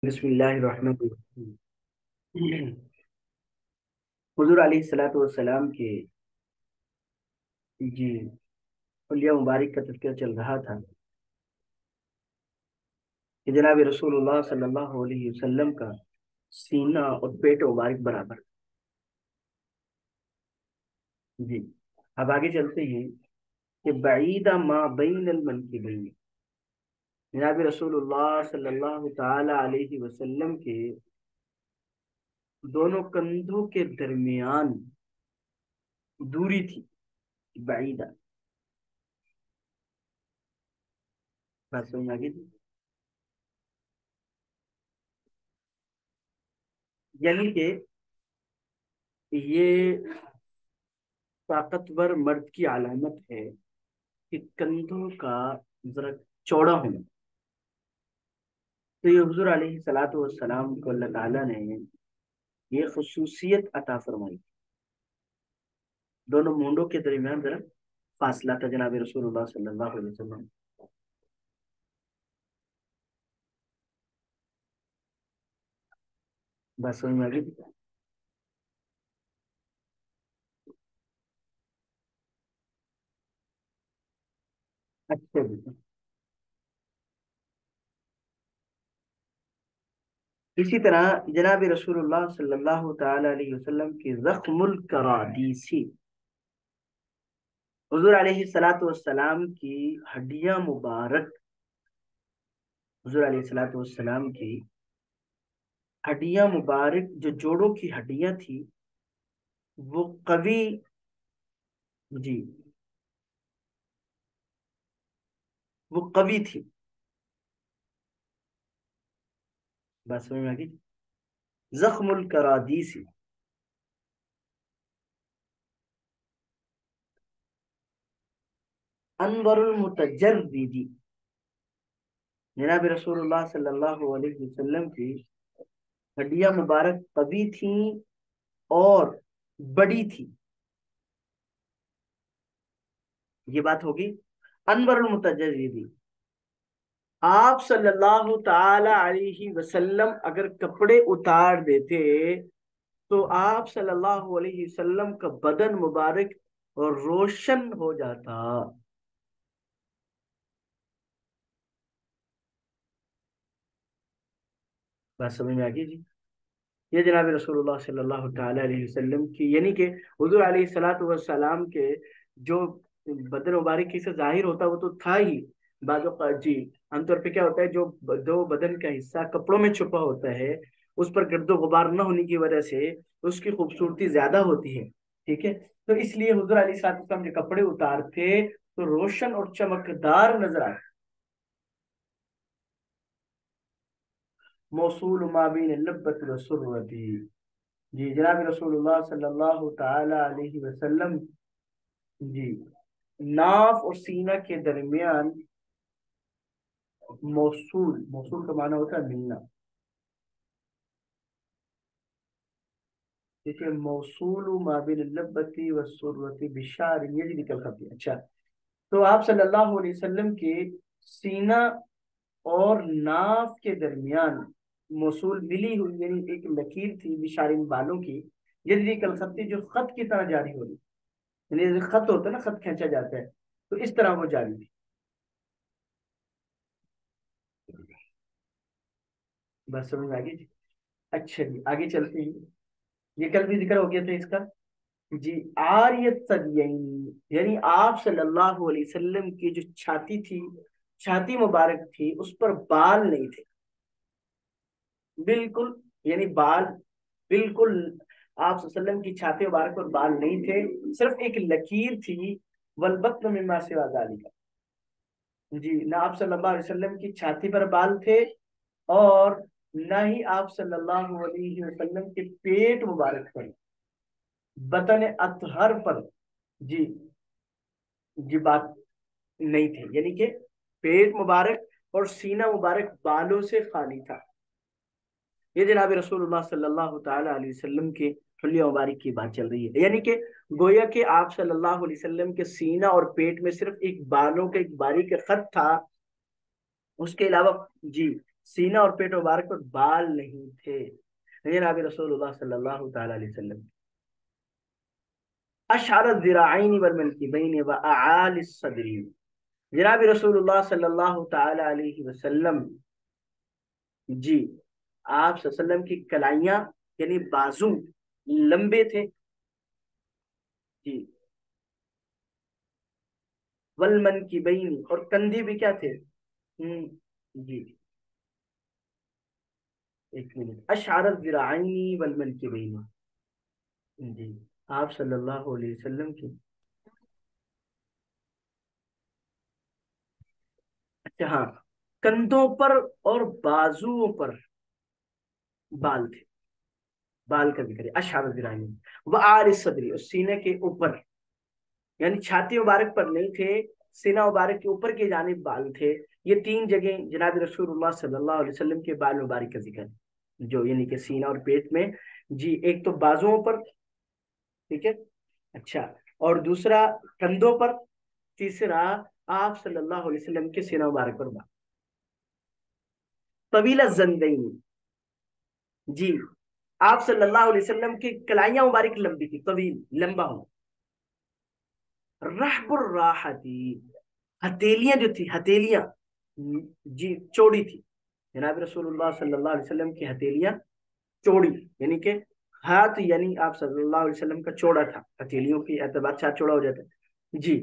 بسم اللہ الرحمن الرحیم۔ حضور علیہ الصلوۃ والسلام کے جی حلیہ مبارک کا تذکرہ چل رہا تھا کہ جناب رسول اللہ صلی اللہ علیہ وسلم کا سینہ اور پیٹ مبارک برابر۔ جی اب آگے چلتے ہیں کہ بعیدہ ما بین المنکبین، جناب رسول اللہ صلی اللہ تعالی علیہ وسلم کے دونوں کندھوں کے درمیان دوری تھی، بعیدہ بات سمجھ آگے تھی، یعنی کہ یہ طاقتور مرد کی علامت ہے کہ کندھوں کا ذرا چوڑا ہونا۔ تو یہ حضور علیہ الصلوۃ والسلام کو اللہ تعالیٰ نے یہ خصوصیت عطا فرمائی، دونوں مونڈوں کے درمیان ذرا فاصلہ تھا جناب رسول اللہ صلی اللہ علیہ وسلم۔ بس سمجھ میں آ گئی؟ اچھا جی، اسی طرح جناب رسول اللہ صلی اللہ تعالی علیہ وسلم کی زخم الکرادیسی، حضور علیہ الصلوۃ والسلام کی ہڈیاں مبارک، حضور علیہ الصلوۃ والسلام کی ہڈیاں مبارک جو جوڑوں کی ہڈیاں تھی وہ قوی، جی وہ قوی تھی۔ بس سمجھ میں آ گئی؟ زخم الکرادیسی، انور المتجردی، جناب رسول اللہ صلی اللہ علیہ وسلم کی ہڈیاں مبارک قوی تھیں اور بڑی تھی۔ یہ بات ہوگی انور المتجردی۔ آپ صلی اللہ تعالی علیہ وسلم اگر کپڑے اتار دیتے تو آپ صلی اللہ علیہ وسلم کا بدن مبارک روشن ہو جاتا۔ بات سمجھ میں آ گئی جی؟ یہ جناب رسول اللہ صلی اللہ تعالی علیہ وسلم کی، یعنی کہ حضور علیہ الصلوۃ والسلام کے جو بدن مبارک کی سے ظاہر ہوتا وہ تو تھا ہی، بعض اوقات جی عام طور پہ کیا ہوتا ہے جو بدن کا حصہ کپڑوں میں چھپا ہوتا ہے اس پر گرد و غبار نہ ہونے کی وجہ سے اس کی خوبصورتی زیادہ ہوتی ہے، ٹھیک ہے؟ تو اس لیے حضور علیہ الصلوۃ والسلام جو کپڑے اتارتے تو روشن اور چمکدار نظر آتے۔ موصول ما بین اللبۃ والسرۃ، جی جناب رسول اللہ صلی اللہ تعالی علیہ وسلم جی ناف اور سینہ کے درمیان موصول، موصول کا معنی ہوتا ہے ملنا، دیکھیے موصول ما بین اللبۃ والسرۃ بشار یجری کالخط۔ اچھا، تو آپ صلی اللہ علیہ وسلم کے سینہ اور ناف کے درمیان موصول ملی ہوئی، یعنی ایک لکیر تھی بشارین بالوں کی، یجری کالخط جو خط کی طرح جاری ہو رہی، یعنی خط ہوتا ہے نا، خط کھینچا جاتا ہے تو اس طرح وہ جاری تھی۔ بس سمجھ میں آ گئی جی؟ اچھا جی آگے چلتے ہیں، یہ کل بھی ذکر ہو گیا تھا اس کا جی۔ عاریت ثدیین، یعنی آپ صلی اللہ علیہ وسلم کی جو چھاتی تھی، چھاتی مبارک تھی، اس پر بال نہیں تھے بالکل، یعنی بال بالکل آپ صلی اللہ علیہ وسلم کی چھاتی مبارک پر بال نہیں تھے، صرف ایک لکیر تھی، والبطن مما سوا ذالک، جی نہ آپ صلی اللہ علیہ وسلم کی چھاتی پر بال تھے اور نہ ہی آپ صلی اللہ علیہ وسلم کے پیٹ مبارک پر، بطن اطہر پر جی جی بات نہیں تھی، یعنی کہ پیٹ مبارک اور سینہ مبارک بالوں سے خالی تھا۔ یہ جناب رسول اللہ صلی اللہ تعالی علیہ وسلم کے حلیہ مبارک کی بات چل رہی ہے، یعنی کہ گویا کہ آپ صلی اللہ علیہ وسلم کے سینہ اور پیٹ میں صرف ایک بالوں کا ایک باریک خط تھا، اس کے علاوہ جی सीना और पेट मुबारक पर बाल नहीं थे जनाब रसूलुल्लाह सल्लल्लाहु ताला अलैहि वसल्लम। अशअर ज़िराअैन वल मनकिबैन व अआल सदरी, जनाब रसूलुल्लाह सल्लल्लाहु ताला अलैहि वसल्लम जी आप सल्लम की कलाइयां यानी बाजू लंबे थे जी। वल मनकिबैन, और कंधे भी क्या थे? जी एक मिनट, अशअर ज़िराअैन वल मनकिबैन जी आप सल्लल्लाहु अलैहि वसल्लम की। अच्छा हाँ, कंधों पर और बाजुओं पर बाल थे, बाल का जिक्र है अशअर ज़िराअैन व आल सदरी, और सीने के ऊपर यानी छाती मुबारक पर नहीं थे, सीना मुबारक के ऊपर की जानिब बाल थे। ये तीन जगह जनाब रसूलुल्लाह सल्लल्लाहु अलैहि वसल्लम के बाल मुबारक का जिक्र है, जो यानी कि सीना और पेट में जी। एक तो बाजुओं पर, ठीक है, अच्छा, और दूसरा कंधों पर, तीसरा आप सल्लल्लाहु अलैहि वसल्लम के सीना मुबारक पर बाल। तवीला जंदैन जी आप सल्लल्लाहु अलैहि वसल्लम की कलाइयां मुबारक लंबी थी, तवील लंबा हो। रहबुर राहती, हथेलियां जो थी, हथेलियां जी चौड़ी थी। जनाब रसूलुल्लाह सल्लल्लाहु अलैहि वसल्लम की हथेलियां चौड़ी, यानी कि हाथ यानी आप सल्लल्लाहु अलैहि वसल्लम का चौड़ा था, हथेलियों की एतबार से हाथ चौड़ा हो जाता है जी।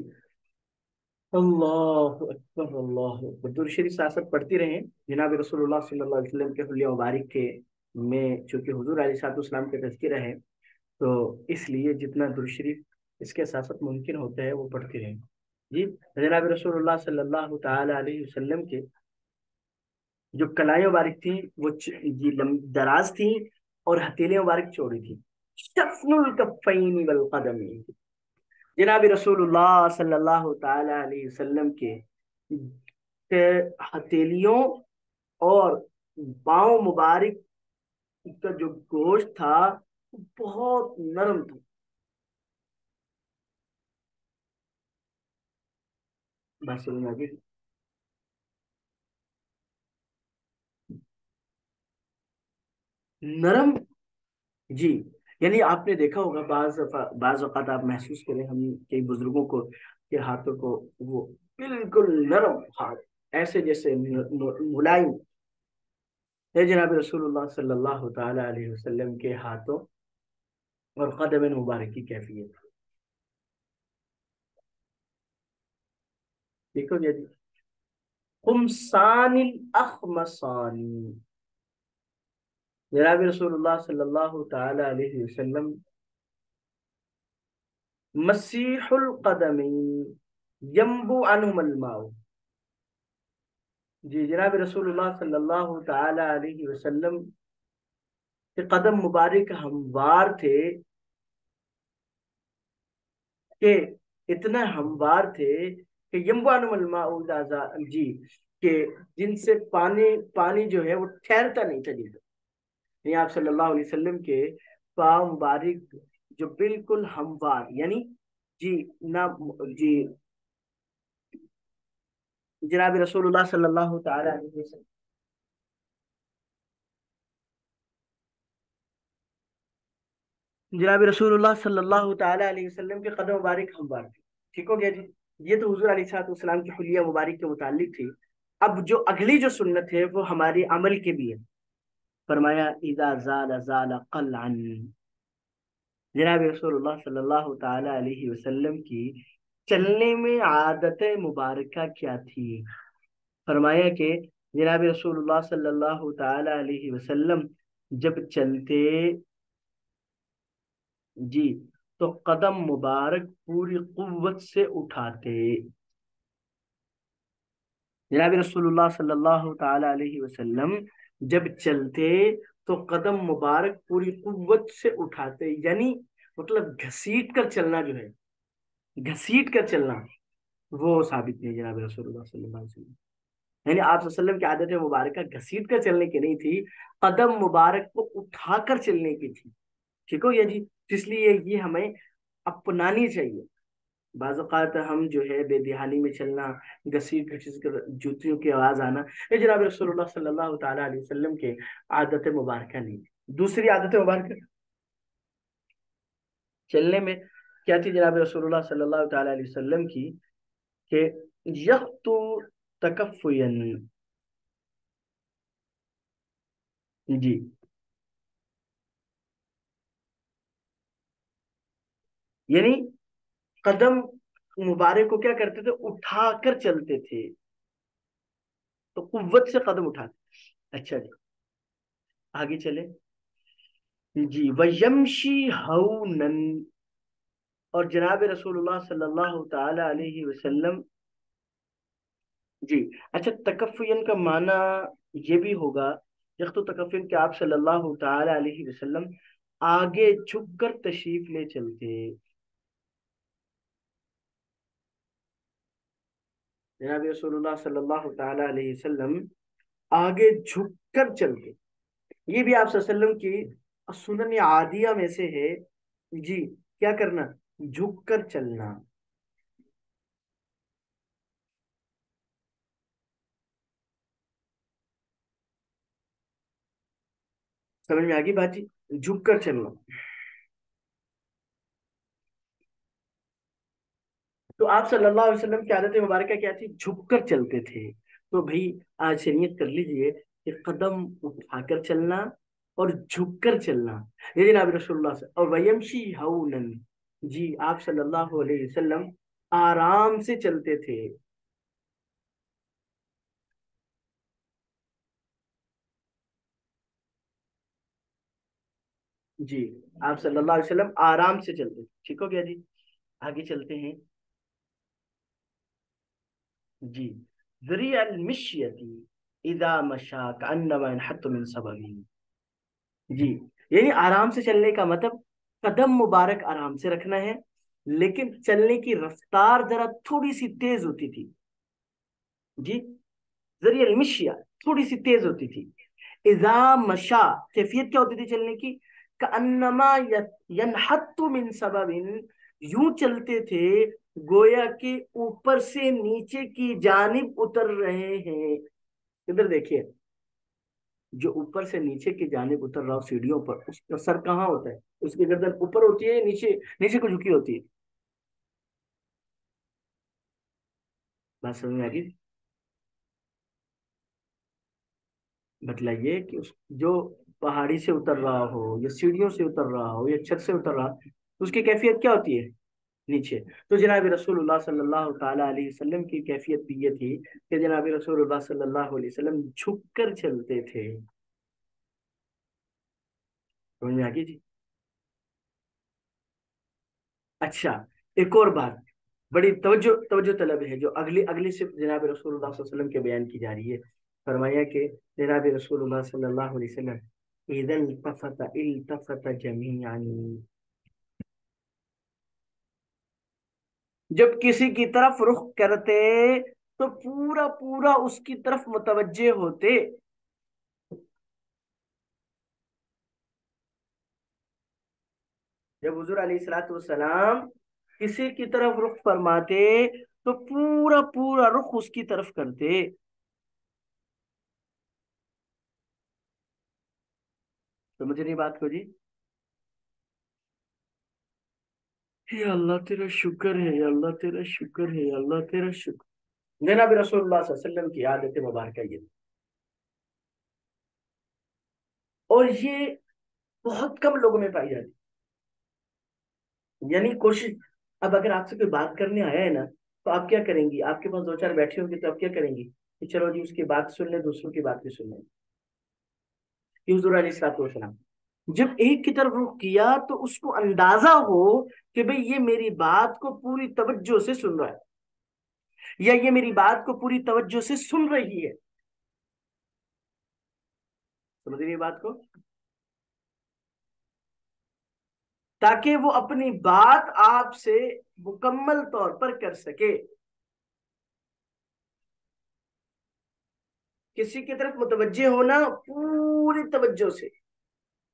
अल्लाह अकबर, अल्लाह अकबर, दुरूद शरीफ साथ पढ़ती रहे जनाब रसूलुल्लाह सल्लल्लाहु अलैहि वसल्लम के हुलिया मुबारक के में, चूंकि हुजूर अलैहिस्सलाम के तज़किरा है, तो इसलिए जितना दुरूद शरीफ इसके साथ साथ मुमकिन होता है वो पढ़ते रहें जी। जनाब रसूलुल्लाह सल्लल्लाहु ताला अलैहि वसल्लम के जो कलाई मुबारक थी वो जी दराज थी, और हथेली मुबारक चौड़ी थी। शफ़नुल कफ़ैनी वल क़दमैन, जनाब रसूलुल्लाह सल्लल्लाहु ताला अलैहि वसल्लम के हथेलियों और पाँव मुबारक का जो गोश्त था बहुत नरम था। बस समझ आ गई। नरम जी, यानी आपने देखा होगा बाज औक़ात आप महसूस करें हम कई बुजुर्गों को के हाथों को, वो बिल्कुल नरम हाथ, ऐसे जैसे मुलायम है जनाब रसूलुल्लाह सल्लल्लाहु ताला अलैहि वसल्लम के हाथों और कदम मुबारक की कैफियत। देखो जी, खुमसानिल अखमसानी, जनाब रसूलुल्लाह सल्लल्लाहु ताला अलैहि वसल्लम मसीहुल कदमैन यंबु अनहुमल माउ जी। जनाब रसूलुल्लाह सल्लल्लाहु ताला अलैहि वसल्लम के कदम मुबारक हमवार थे, कि इतना हमवार थे कि यंबु अनहुमल माउ जी, कि जिनसे पानी पानी जो है वो ठहरता नहीं था जिनसे। यानी आप सल्लल्लाहु अलैहि वसल्लम के पाँव मुबारक जो बिल्कुल हमवार, यानी जी ना जी, जनाब रसूलुल्लाह सल्लल्लाहु ताला अलैहि वसल्लम, जनाब रसूलुल्लाह सल्लल्लाहु ताला अलैहि वसल्लम के कदम मुबारक हमवार थे। ठीक हो गया जी। ये तो हुजूर अलैहिस्सलाम की हुलिया मुबारक के मुतालिक थी। अब जो अगली जो सुन्नत है वो हमारी अमल के भी है। फरमाया इज़ा ज़ाला ज़ाला क़लअन, जनाब रसूलुल्लाह सल्लल्लाहु ताला अलैहि वसल्लम की चलने में आदत मुबारक क्या थी? फरमाया कि जनाब रसूलुल्लाह सल्लल्लाहु ताला अलैहि वसल्लम जब चलते जी तो कदम मुबारक पूरी कुव्वत से उठाते। जनाब रसूलुल्लाह सल्लल्लाहु ताला अलैहि वसल्लम जब चलते तो कदम मुबारक पूरी कुव्वत से उठाते, यानी मतलब घसीट कर चलना जो है, घसीट कर चलना, वो साबित नहीं है जनाब रसूलुल्लाह सल्लल्लाहु अलैहि वसल्लम। यानी आप वसल्लम की आदत मुबारक घसीट कर चलने की नहीं थी, कदम मुबारक को उठाकर चलने की थी। ठीक हो गया जी। तो इसलिए ये हमें अपनानी चाहिए। بعض اوقات ہم جو ہے بے دہانی میں چلنا، گھسیٹ گھسیٹ کر جوتیوں کی آواز آنا، یہ جناب رسول اللہ صلی اللہ تعالی علیہ وسلم کے عادت مبارکہ نہیں تھی۔ دوسری عادت مبارکہ چلنے میں کیا تھی جناب رسول اللہ صلی اللہ تعالی علیہ وسلم کی؟ کہ یخطو تکفین، جی، یعنی قدم مبارک کو کیا کرتے تھے؟ اٹھا کر چلتے تھے، تو قوت سے قدم اٹھاتے۔ اچھا جی، آگے چلے جی، وَيَمْشِي هَوْنًا، اور جناب رسول اللہ صلی اللہ تعالی علیہ وسلم، جی، اچھا، تکفین کا معنی یہ بھی ہوگا، یخت تکفین کہ آپ صلی اللہ تعالی علیہ وسلم آگے جھک کر تشریف لے چلتے، جناب رسول اللہ صلی اللہ تعالی علیہ وسلم آگے جھک کر چلتے۔ یہ بھی آپ صلی اللہ علیہ وسلم کی سنن عادیہ میں سے ہے، جی، کیا کرنا؟ جھک کر چلنا۔ سمجھ میں آگی بات جی؟ جھک کر چلنا۔ تو آپ صلی اللہ علیہ وسلم کی عادت مبارکہ کیا تھی؟ جھک کر چلتے تھے۔ تو بھائی آج سے نیت کر لیجئے کہ قدم اٹھا کر چلنا اور جھک کر چلنا، یہ جناب رسول اللہ سے، اور ویمشی ہونن، جی، آپ صلی اللہ علیہ وسلم آرام سے چلتے تھے۔ جی، آپ صلی اللہ علیہ وسلم آرام سے چلتے تھے، ٹھیک ہو گیا جی؟ آگے چلتے ہیں جی، ذریع المشیتی اذا مشا کانما ينحط من سببه، جی، یعنی آرام سے چلنے کا مطلب قدم مبارک آرام سے رکھنا ہے، لیکن چلنے کی رفتار ذرا تھوڑی سی تیز ہوتی تھی، جی، ذریعہ المشیا تھوڑی سی تیز ہوتی تھی، اذا مشا کیفیت کیا ہوتی تھی چلنے کی؟ کانما ینحط من سبب، یوں چلتے تھے گویا کہ اوپر سے نیچے کی جانب اتر رہے ہیں۔ ادھر دیکھیے، جو اوپر سے نیچے کی جانب اتر رہا ہو سیڑھیوں پر، اس کا سر کہاں ہوتا ہے؟ اس کی گردن اوپر ہوتی ہے، نیچے نیچے کو جھکی ہوتی ہے؟ بات سمجھ میں آ گئی؟ بتلائیے کہ جو پہاڑی سے اتر رہا ہو یا سیڑھیوں سے اتر رہا ہو یا چھت سے اتر رہا، اس کی کیفیت کیا ہوتی ہے؟ نیچے۔ تو جناب رسول اللہ صلی اللہ تعالی علیہ وسلم کی کیفیت بھی یہ تھی کہ جناب رسول اللہ صلی اللہ علیہ وسلم جھک کر چلتے تھے۔ سمجھ میں آ گئی جی؟ اچھا، ایک اور بات بڑی توجہ توجہ طلب ہے، جو اگلی سے جناب رسول اللہ صلی اللہ علیہ وسلم کے بیان کی جا رہی ہے۔ فرمایا کہ جناب رسول اللہ صلی اللہ علیہ وسلم اذا التفت جميعا، جب کسی کی طرف رخ کرتے تو پورا پورا اس کی طرف متوجہ ہوتے۔ جب حضور علیہ الصلوۃ والسلام کسی کی طرف رخ فرماتے تو پورا پورا رخ اس کی طرف کرتے۔ سمجھ رہی بات کو جی؟ یا اللہ تیرا شکر ہے، یا اللہ تیرا شکر ہے، یا اللہ تیرا شکر۔ جناب رسول اللہ صلی اللہ علیہ وسلم کی عادت مبارکہ یہ، اور یہ بہت کم لوگوں میں پائی جاتی، یعنی کوشش، اب اگر آپ سے کوئی بات کرنے آیا ہے نا، تو آپ کیا کریں گی؟ آپ کے پاس دو چار بیٹھے ہوں گے تو آپ کیا کریں گی کہ چلو جی اس کی بات سن لیں، دوسروں کی بات بھی سن لیں۔ کہ حضور علیہ الصلوۃ والسلام جب ایک کی طرف رخ کیا تو اس کو اندازہ ہو کہ بھئی یہ میری بات کو پوری توجہ سے سن رہا ہے، یا یہ میری بات کو پوری توجہ سے سن رہی ہے۔ سمجھ رہی ہے بات کو؟ تاکہ وہ اپنی بات آپ سے مکمل طور پر کر سکے۔ کسی کی طرف متوجہ ہونا پوری توجہ سے،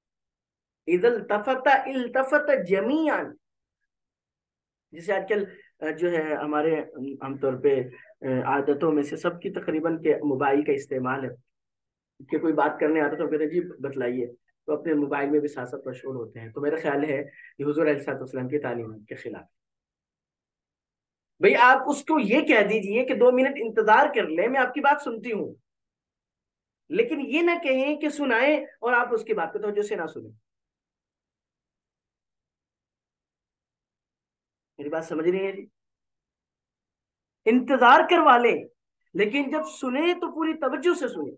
اذا التفت التفت جمیعا، جسے آج کل جو ہے ہمارے عام طور پہ عادتوں میں سے سب کی تقریباً کہ موبائل کا استعمال ہے، کہ کوئی بات کرنے آتا تو کہتے جی بتلائیے، تو اپنے موبائل میں بھی ساتھ ساتھ مشغول ہوتے ہیں. تو میرا خیال ہے کہ حضور علیہ الصلوۃ والسلام کی تعلیمات کے خلاف. بھئی آپ اس کو یہ کہہ دیجئے کہ 2 منٹ انتظار کر لیں، میں آپ کی بات سنتی ہوں، لیکن یہ نہ کہیں کہ سنائیں اور آپ اس کی بات کو توجہ سے نہ سنیں. میری بات سمجھ رہی ہیں جی؟ انتظار کروا لیں، لیکن جب سنیں تو پوری توجہ سے سنیں،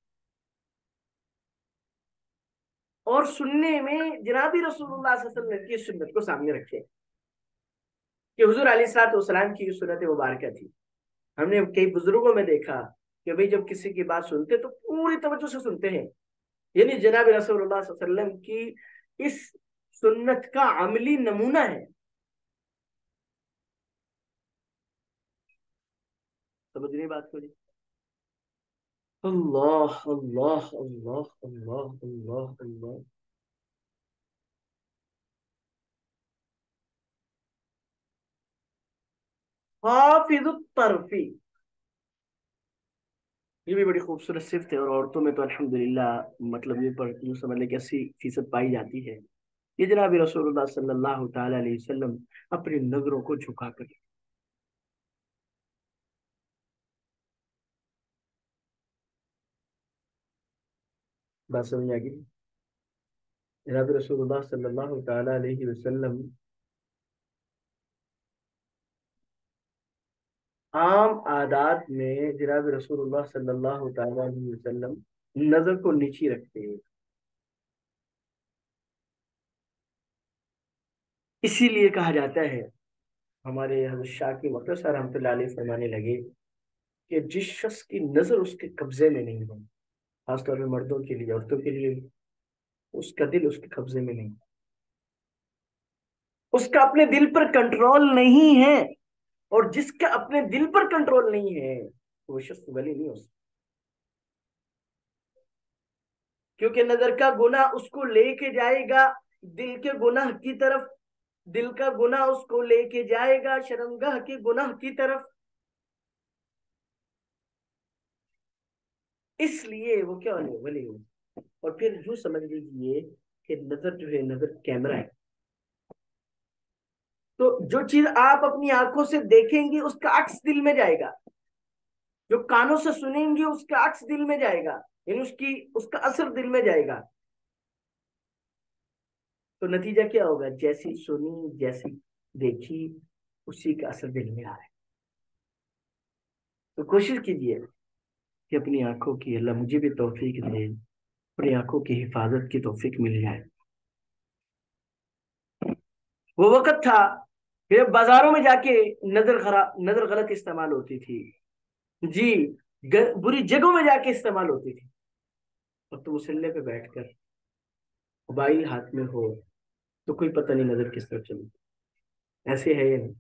اور سننے میں جناب رسول اللہ صلی اللہ علیہ وسلم کی سنت کو سامنے رکھیں کہ حضور علیہ الصلوۃ والسلام کی سنت مبارکہ تھی. ہم نے کئی بزرگوں میں دیکھا کہ بھئی جب کسی کی بات سنتے تو پوری توجہ سے سنتے ہیں، یعنی جناب رسول اللہ صلی اللہ علیہ وسلم کی اس سنت کا عملی نمونہ ہے. سمجھ رہی بات کو جی؟ اللہ اللہ اللہ اللہ اللہ اللہ. حافظ الطرفی، یہ بھی بڑی خوبصورت صفت ہے، اور عورتوں میں تو الحمدللہ مطلب یہ پر یوں سمجھ لیں کہ 80% پائی جاتی ہے. یہ جناب رسول اللہ صلی اللہ تعالی علیہ وسلم اپنی نظروں کو جھکا کر. بات سمجھ آ گئی؟ جناب رسول اللہ صلی اللہ تعالی علیہ وسلم عام عادات میں جناب رسول اللہ صلی اللہ تعالی علیہ وسلم نظر کو نیچی رکھتے ہیں. اسی لیے کہا جاتا ہے، ہمارے حضرت شاہ کی مطلب صاحب رحمۃ اللہ علیہ فرمانے لگے کہ جس شخص کی نظر اس کے قبضے میں نہیں ہو، خاص طور پہ مردوں کے لیے، عورتوں کے لیے، اس کا دل اس کے قبضے میں نہیں، اس کا اپنے دل پر کنٹرول نہیں ہے، اور جس کا اپنے دل پر کنٹرول نہیں ہے وہ شخص ولی نہیں ہو سکتا، کیونکہ نظر کا گناہ اس کو لے کے جائے گا دل کے گناہ کی طرف، دل کا گناہ اس کو لے کے جائے گا شرمگاہ کے گناہ کی طرف. اس لیے وہ کیا ولی ہو. اور پھر یوں سمجھ لیجیے کہ نظر جو ہے، نظر کیمرہ ہے، تو جو چیز آپ اپنی آنکھوں سے دیکھیں گی اس کا عکس دل میں جائے گا، جو کانوں سے سنیں گی اس کا عکس دل میں جائے گا، یعنی اس کا اثر دل میں جائے گا. تو نتیجہ کیا ہوگا؟ جیسی سنی، جیسی دیکھی، اسی کا اثر دل میں آ رہا ہے. تو کوشش کیجیے کہ اپنی آنکھوں کی، اللہ مجھے بھی توفیق دے، اپنی آنکھوں کی حفاظت کی توفیق مل جائے. وہ وقت تھا کہ بازاروں میں جا کے نظر غلط استعمال ہوتی تھی، جی، بری جگہوں میں جا کے استعمال ہوتی تھی. اور تو مسلح پہ بیٹھ کر موبائل ہاتھ میں ہو تو کوئی پتہ نہیں نظر کس طرف چلی. ایسے ہے یا نہیں؟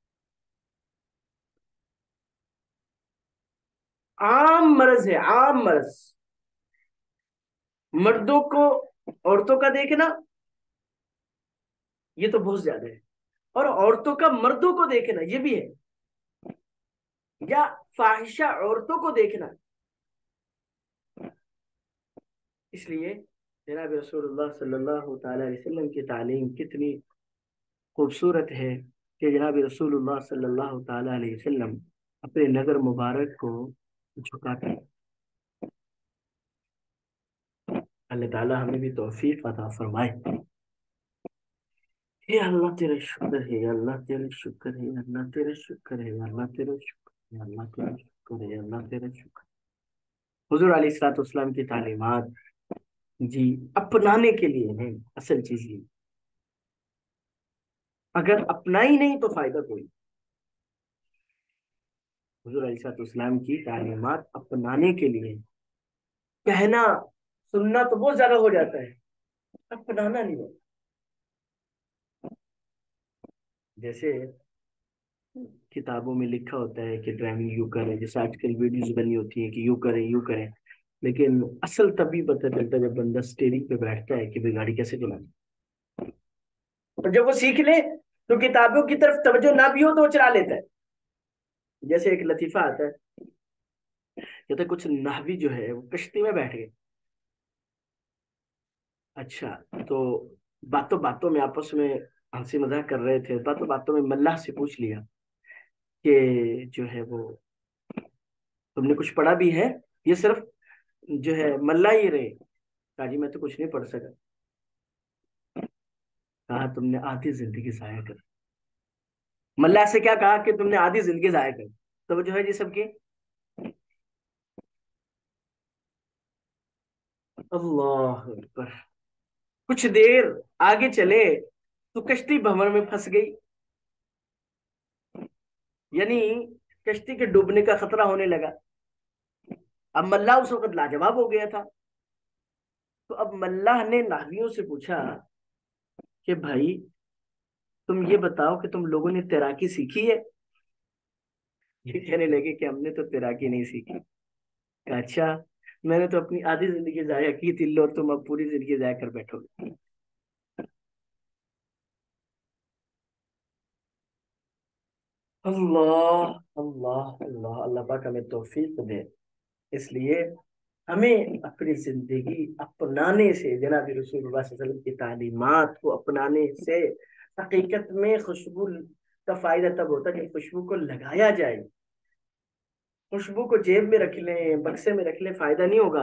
عام مرض ہے، عام مرض. مردوں کو عورتوں کا دیکھنا یہ تو بہت زیادہ ہے، اور عورتوں کا مردوں کو دیکھنا یہ بھی ہے، یا فاحشہ عورتوں کو دیکھنا. اس لیے جناب رسول اللہ صلی اللہ تعالی علیہ وسلم کی تعلیم کتنی خوبصورت ہے کہ جناب رسول اللہ صلی اللہ تعالی علیہ وسلم اپنے نظر مبارک کو جھکا کر. اللہ تعالی ہمیں بھی توفیق عطا فرمائے. اے اللہ تیرے شکر ہے، اللہ تیرے شکر ہے، اللہ تیرے شکر ہے، اللہ تیرے شکر ہے، اللہ تیرے شکر ہے، اللہ تیرے شکر. حضور علیہ الصلوۃ والسلام کی تعلیمات جی اپنانے کے لیے ہیں. اصل چیز یہ، اگر اپنا ہی نہیں تو فائدہ کوئی. حضور علیہ الصلوۃ والسلام کی تعلیمات اپنانے کے لیے، کہنا سننا تو بہت زیادہ ہو جاتا ہے، اپنانا نہیں ہوتا. جیسے کتابوں میں لکھا ہوتا ہے کہ ڈرائیونگ یوں کریں، جیسے آج کل ویڈیوز بنی ہوتی ہیں کہ یوں کریں یوں کریں، لیکن اصل تبھی پتہ چلتا ہے جب بندہ اسٹیئرنگ پہ بیٹھتا ہے کہ بھائی گاڑی کیسے چلانی. اور جب وہ سیکھ لے تو کتابوں کی طرف توجہ نہ بھی ہو تو وہ چلا لیتا ہے. جیسے ایک لطیفہ آتا ہے، کہتے کچھ نحوی جو ہے وہ کشتی میں بیٹھ گئے. اچھا، تو باتوں باتوں میں آپس میں ہنسی مذاق کر رہے تھے، باتوں باتوں میں ملاح سے پوچھ لیا کہ جو ہے وہ تم نے کچھ پڑھا بھی ہے، یہ صرف جو ہے ملا ہی رہے. کہا جی میں تو کچھ نہیں پڑھ سکا. کہا تم نے آدھی زندگی ضائع کر. ملا سے کیا کہا کہ تم نے آدھی زندگی ضائع کر. تو جو ہے جی سب کی اللہ اکبر. کچھ دیر آگے چلے تو کشتی بھنور میں پھنس گئی. یعنی کشتی کے ڈوبنے کا خطرہ ہونے لگا. اب ملا اس وقت لاجواب ہو گیا تھا. تو اب ملاح نے نحویوں سے پوچھا کہ بھائی تم یہ بتاؤ کہ تم لوگوں نے تیراکی سیکھی ہے؟ یہ کہنے لگے کہ ہم نے تو تیراکی نہیں سیکھی. کہا اچھا، میں نے تو اپنی آدھی زندگی ضائع کی تھی، لو تم اب پوری زندگی ضائع کر بیٹھو گے. اللہ اللہ اللہ اللہ پاک ہمیں توفیق دے. اس لیے ہمیں اپنی زندگی اپنانے سے، جناب رسول اللہ صلی اللہ علیہ وسلم کی تعلیمات کو اپنانے سے، حقیقت میں خوشبو کا فائدہ تب ہوتا ہے کہ خوشبو کو لگایا جائے. خوشبو کو جیب میں رکھ لیں، بکسے میں رکھ لیں، فائدہ نہیں ہوگا،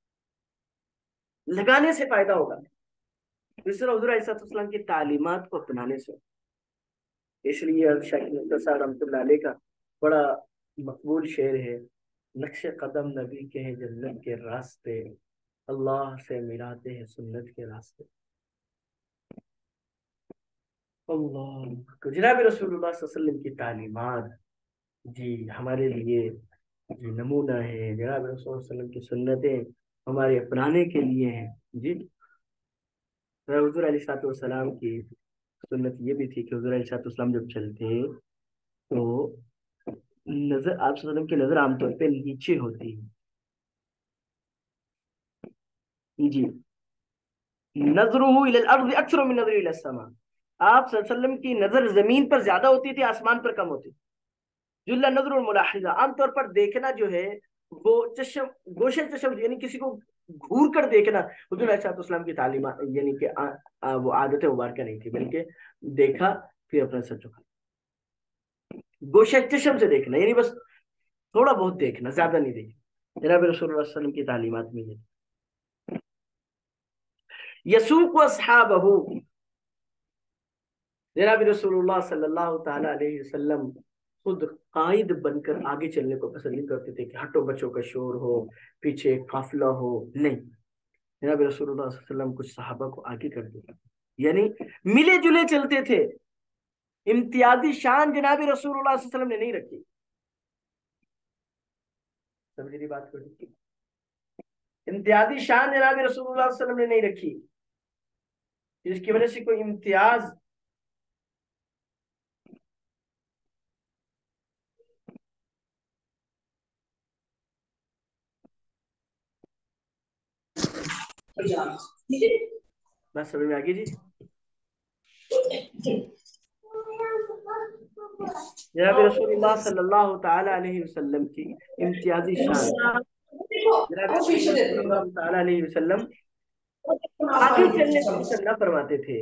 لگانے سے فائدہ ہوگا. اس طرح حضور علیہ السلام کی تعلیمات کو اپنانے سے. اس لیے شیخ نصرت صاحب رحمۃ اللہ علیہ کا بڑا مقبول شعر ہے، نقش قدم نبی کے ہیں جنت کے راستے، اللہ سے ملاتے ہیں سنت کے راستے. اللہ جناب رسول اللہ صلی اللہ علیہ وسلم کی تعلیمات جی ہمارے لیے جی نمونہ ہے. جناب رسول اللہ علیہ وسلم کی سنتیں ہمارے اپنانے کے لیے ہیں. جی حضور علیہ الصلوۃ والسلام کی سنت یہ بھی تھی کہ حضور علیہ الصلوۃ والسلام جب چلتے تو نظر آپ صلی اللہ علیہ وسلم کی نظر عام طور پہ نیچے ہوتی ہے. جی نظرہ الی الارض اکثر من نظرہ الی السماء. آپ صلی اللہ علیہ وسلم کی نظر زمین پر زیادہ ہوتی تھی، آسمان پر کم ہوتی تھی. جل نظر الملاحظہ، عام طور پر دیکھنا جو ہے وہ چشم گوشے چشم، یعنی کسی کو گھور کر دیکھنا حضور علیہ السلام کی تعلیمات یعنی کہ وہ عادت مبارکہ نہیں تھی، بلکہ دیکھا پھر اپنا سر جھکا. گوشے چشم سے دیکھنا یعنی بس تھوڑا بہت دیکھنا، زیادہ نہیں دیکھنا. جناب رسول اللہ صلی اللہ علیہ وسلم کی تعلیمات میں یہ یسوق اصحابہ، جناب رسول اللہ صلی اللہ تعالی علیہ وسلم خود قائد بن کر آگے چلنے کو پسند نہیں کرتے تھے کہ ہٹو بچوں کا شور ہو، پیچھے قافلہ ہو. نہیں، جناب رسول اللہ صلی اللہ علیہ وسلم کچھ صحابہ کو آگے کر دیا، یعنی ملے جلے چلتے تھے. امتیازی شان جناب رسول اللہ صلی اللہ علیہ وسلم نے نہیں رکھی. سمجھ بات کو؟ امتیازی شان جناب رسول اللہ صلی اللہ علیہ وسلم نے نہیں رکھی، جس کی وجہ سے کوئی امتیاز بس سمجھ میں آگے. جی جناب رسول اللہ صلی اللہ تعالی علیہ وسلم کی امتیازی شان، جناب رسول اللہ صلی اللہ تعالی علیہ وسلم آگے چلنے کو پسند نہ فرماتے تھے،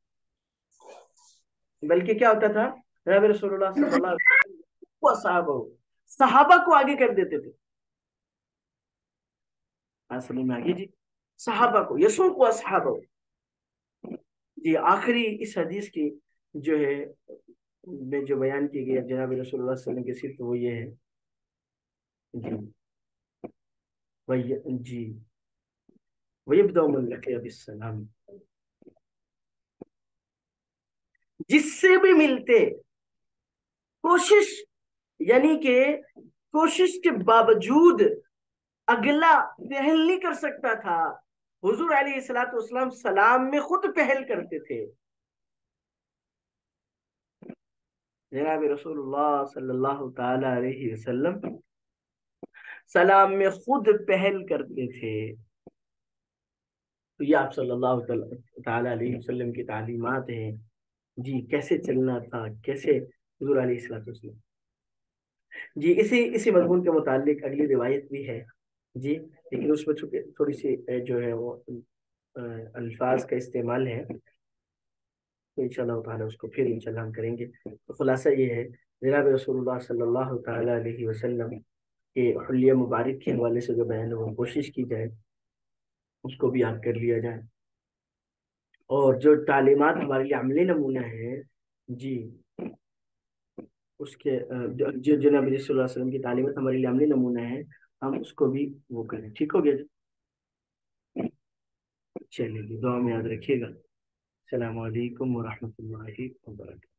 بلکہ کیا ہوتا تھا، جناب رسول اللہ صلی اللہ علیہ وسلم صحابہ کو آگے کر دیتے تھے. سمجھ میں آگے. جی صحابہ کو یسوق اصحابہ. جی آخری اس حدیث کی جو ہے میں جو بیان کی گئی جناب رسول اللہ صلی اللہ علیہ وسلم کی صرف وہ یہ ہے جی وَيَبْدَأُ مَنْ لَقِيَ بِالسَّلَامِ، جس سے بھی ملتے کوشش، یعنی کہ کوشش کے باوجود اگلا پہل نہیں کر سکتا تھا. حضور علیہ الصلوۃ والسلام سلام میں خود پہل کرتے تھے. جناب رسول اللہ صلی اللہ تعالی علیہ وسلم سلام میں خود پہل کرتے تھے. تو یہ آپ صلی اللہ تعالی علیہ وسلم کی تعلیمات ہیں جی کیسے چلنا تھا، کیسے حضور علیہ الصلوۃ والسلام. جی اسی مضمون کے متعلق اگلی روایت بھی ہے. جی لیکن اس میں چونکہ تھوڑی سی جو ہے وہ الفاظ کا استعمال ہے، تو ان شاء اللہ تعالیٰ اس کو پھر ان شاء اللہ ہم کریں گے. تو خلاصہ یہ ہے، جناب رسول اللہ صلی اللہ تعالیٰ علیہ وسلم کے حلیہ مبارک کے حوالے سے جو بیان ہے وہ کوشش کی جائے اس کو بھی یاد کر لیا جائے. اور جو تعلیمات ہمارے لیے عملی نمونہ ہے، جی اس کے جو جناب رسول اللہ صلی اللہ علیہ وسلم کی تعلیمات ہمارے لیے عملی نمونہ ہے، ہم اس کو بھی وہ کریں. ٹھیک ہو گیا جی؟ چلیے جی، دعا میں یاد رکھیے گا. السلام علیکم ورحمۃ اللہ وبرکاتہ.